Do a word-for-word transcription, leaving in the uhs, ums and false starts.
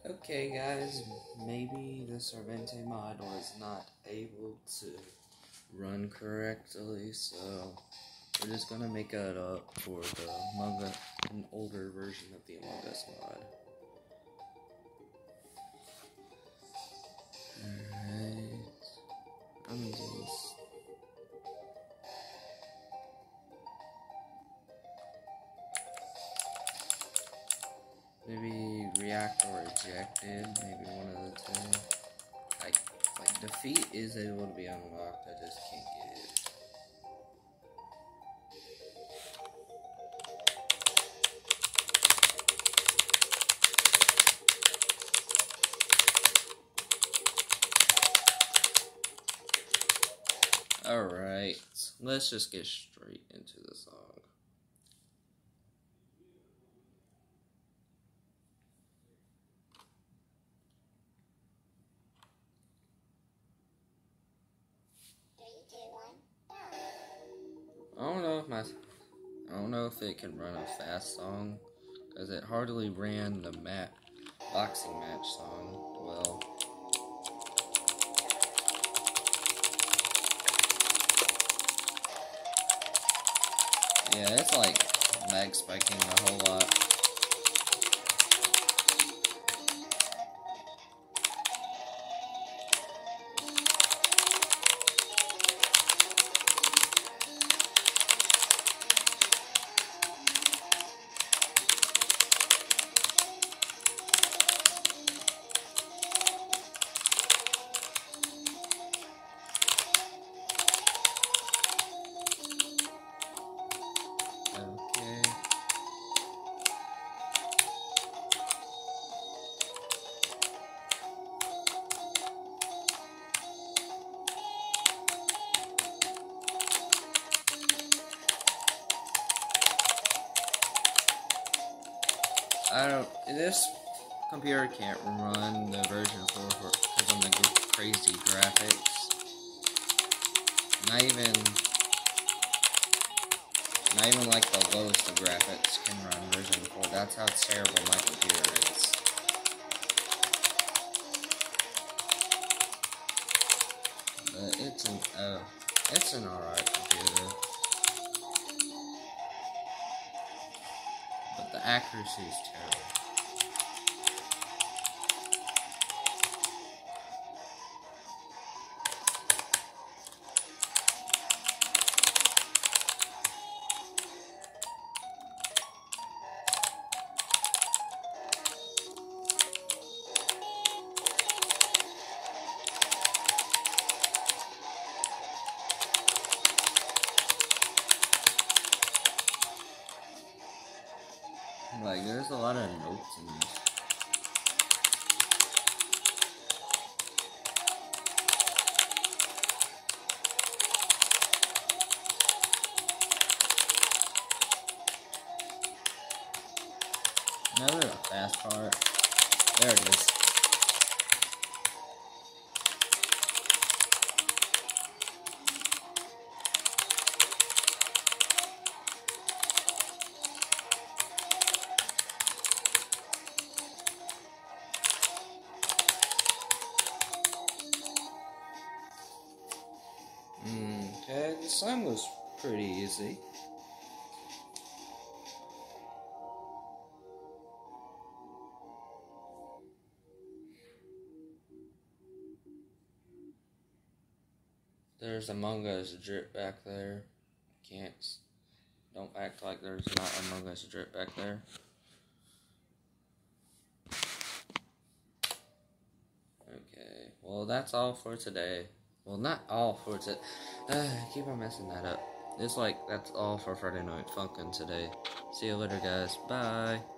Okay guys, maybe the Servente mod was not able to run correctly, so we're just gonna make it up for the Among Us, an older version of the Among Us mod. Alright, I'm just... Maybe reactor or ejected, maybe one of the two. Like, like defeat is able to be unlocked, I just can't get it. Alright, let's just get straight into the song. I don't know if my, I don't know if it can run a fast song, because it hardly ran the mat, boxing match song well. Yeah, it's like lag spiking a whole lot. I don't, this computer can't run the version four because of the crazy graphics. Not even, not even like the lowest of graphics can run version four. That's how terrible my computer is. But it's an, uh, it's an alright computer. But the accuracy is terrible. Like, there's a lot of notes in this. Another fast part. There it is. Okay, this time was pretty easy. There's Among Us drip back there. Can't, don't act like there's not Among Us drip back there. Okay, well that's all for today. Well, not all for today. Uh, I keep on messing that up. It's like, that's all for Friday Night Funkin' today. See you later, guys. Bye.